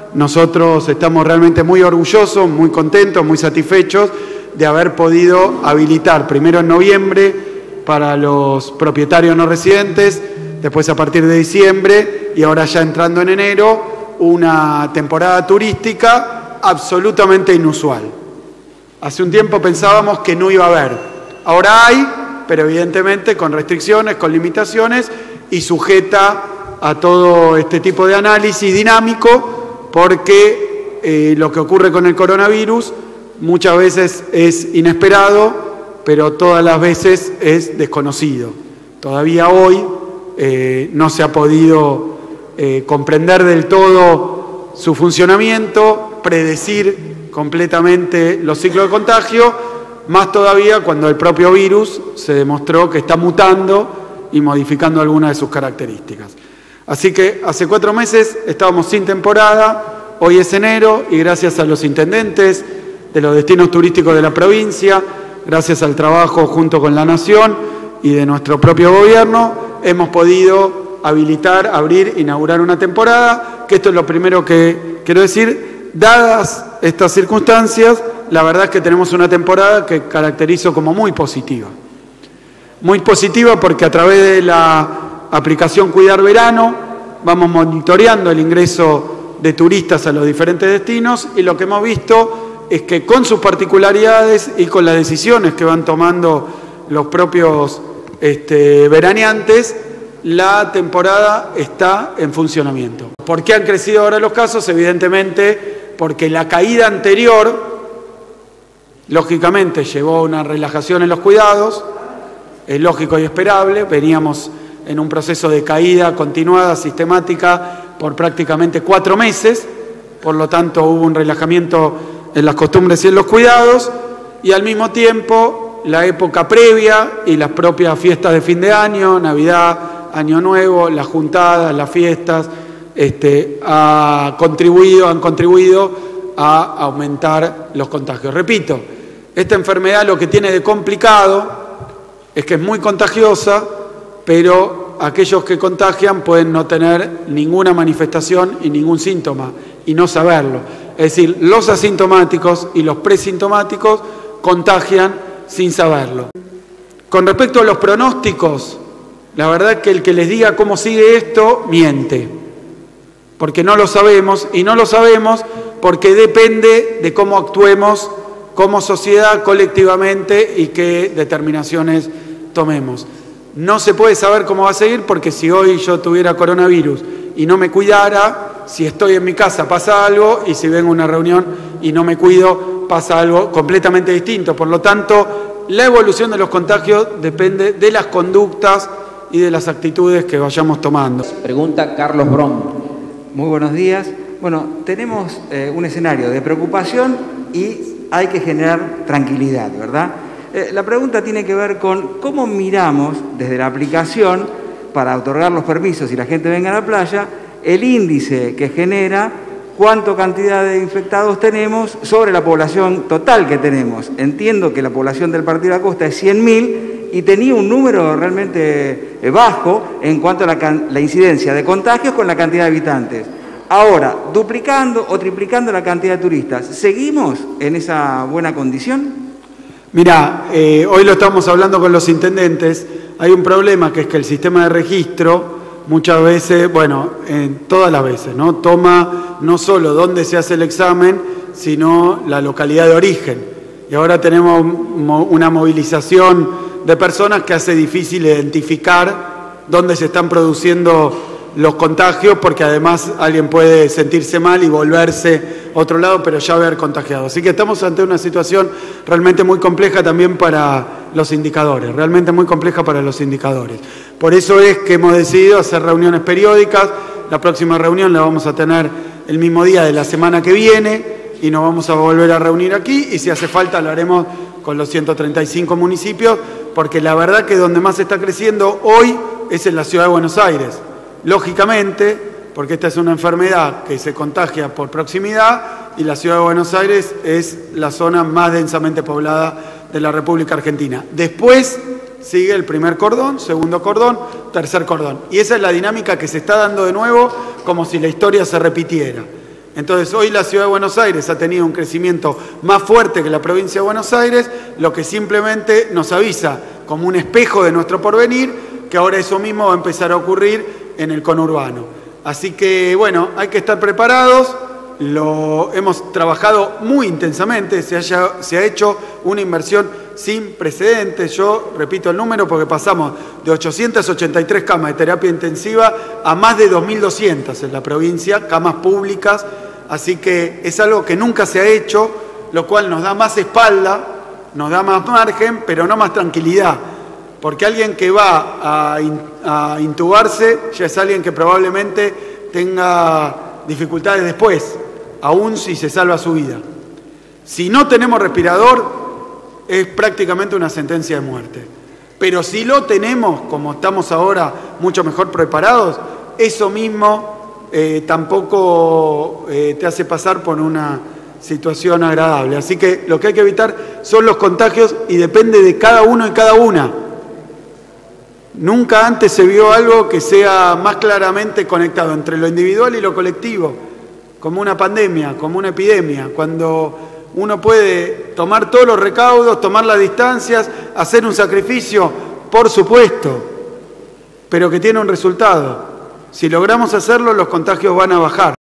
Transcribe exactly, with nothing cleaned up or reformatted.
nosotros estamos realmente muy orgullosos, muy contentos, muy satisfechos de haber podido habilitar primero en noviembre para los propietarios no residentes, después a partir de diciembre y ahora ya entrando en enero, una temporada turística absolutamente inusual. Hace un tiempo pensábamos que no iba a haber, ahora hay, pero evidentemente con restricciones, con limitaciones y sujeta a todo este tipo de análisis dinámico, porque eh, lo que ocurre con el coronavirus muchas veces es inesperado, pero todas las veces es desconocido. Todavía hoy eh, no se ha podido eh, comprender del todo su funcionamiento, predecir completamente los ciclos de contagio, más todavía cuando el propio virus se demostró que está mutando y modificando algunas de sus características. Así que hace cuatro meses estábamos sin temporada, hoy es enero y gracias a los intendentes de los destinos turísticos de la provincia, gracias al trabajo junto con la Nación y de nuestro propio gobierno, hemos podido habilitar, abrir, inaugurar una temporada, que esto es lo primero que quiero decir. Dadas estas circunstancias, la verdad es que tenemos una temporada que caracterizo como muy positiva. Muy positiva porque a través de la aplicación Cuidar Verano vamos monitoreando el ingreso de turistas a los diferentes destinos y lo que hemos visto es que con sus particularidades y con las decisiones que van tomando los propios este, veraneantes, la temporada está en funcionamiento. ¿Por qué han crecido ahora los casos? Evidentemente porque la caída anterior, lógicamente, llevó a una relajación en los cuidados, es lógico y esperable, veníamos en un proceso de caída continuada, sistemática, por prácticamente cuatro meses, por lo tanto hubo un relajamiento en las costumbres y en los cuidados, y al mismo tiempo la época previa y las propias fiestas de fin de año, Navidad, Año Nuevo, las juntadas, las fiestas, este, ha contribuido, han contribuido a aumentar los contagios. Repito, esta enfermedad lo que tiene de complicado es que es muy contagiosa, pero aquellos que contagian pueden no tener ninguna manifestación y ningún síntoma y no saberlo. Es decir, los asintomáticos y los presintomáticos contagian sin saberlo. Con respecto a los pronósticos, la verdad es que el que les diga cómo sigue esto, miente, porque no lo sabemos, y no lo sabemos porque depende de cómo actuemos como sociedad colectivamente y qué determinaciones tomemos. No se puede saber cómo va a seguir porque si hoy yo tuviera coronavirus y no me cuidara, si estoy en mi casa pasa algo y si vengo a una reunión y no me cuido pasa algo completamente distinto. Por lo tanto, la evolución de los contagios depende de las conductas y de las actitudes que vayamos tomando. Pregunta Carlos Brom. Muy buenos días. Bueno, tenemos eh, un escenario de preocupación y hay que generar tranquilidad, ¿verdad? Eh, la pregunta tiene que ver con cómo miramos desde la aplicación para otorgar los permisos y la gente venga a la playa, el índice que genera, cuánta cantidad de infectados tenemos sobre la población total que tenemos. Entiendo que la población del Partido de la Costa es cien mil y tenía un número realmente bajo en cuanto a la, la incidencia de contagios con la cantidad de habitantes. Ahora, duplicando o triplicando la cantidad de turistas, ¿seguimos en esa buena condición? Mirá, eh, hoy lo estamos hablando con los intendentes, hay un problema que es que el sistema de registro muchas veces, bueno, eh, todas las veces, ¿no? Toma no solo dónde se hace el examen, sino la localidad de origen. Y ahora tenemos una movilización de personas que hace difícil identificar dónde se están produciendo los contagios, porque además alguien puede sentirse mal y volverse a otro lado, pero ya haber contagiado. Así que estamos ante una situación realmente muy compleja también para los indicadores, realmente muy compleja para los indicadores. Por eso es que hemos decidido hacer reuniones periódicas. La próxima reunión la vamos a tener el mismo día de la semana que viene y nos vamos a volver a reunir aquí y si hace falta lo haremos con los ciento treinta y cinco municipios, porque la verdad que donde más está creciendo hoy es en la ciudad de Buenos Aires. Lógicamente, porque esta es una enfermedad que se contagia por proximidad y la ciudad de Buenos Aires es la zona más densamente poblada de la República Argentina. Después sigue el primer cordón, segundo cordón, tercer cordón. Y esa es la dinámica que se está dando de nuevo como si la historia se repitiera. Entonces hoy la Ciudad de Buenos Aires ha tenido un crecimiento más fuerte que la provincia de Buenos Aires, lo que simplemente nos avisa como un espejo de nuestro porvenir que ahora eso mismo va a empezar a ocurrir en el conurbano. Así que bueno, hay que estar preparados. Lo hemos trabajado muy intensamente, se, haya, se ha hecho una inversión sin precedentes. Yo repito el número porque pasamos de ochocientas ochenta y tres camas de terapia intensiva a más de dos mil doscientas en la provincia, camas públicas, así que es algo que nunca se ha hecho, lo cual nos da más espalda, nos da más margen, pero no más tranquilidad, porque alguien que va a, in, a intubarse ya es alguien que probablemente tenga dificultades después, aún si se salva su vida. Si no tenemos respirador, es prácticamente una sentencia de muerte. Pero si lo tenemos, como estamos ahora mucho mejor preparados, eso mismo eh, tampoco eh, te hace pasar por una situación agradable. Así que lo que hay que evitar son los contagios y depende de cada uno y cada una. Nunca antes se vio algo que sea más claramente conectado entre lo individual y lo colectivo, como una pandemia, como una epidemia, cuando uno puede tomar todos los recaudos, tomar las distancias, hacer un sacrificio, por supuesto, pero que tiene un resultado. Si logramos hacerlo, los contagios van a bajar.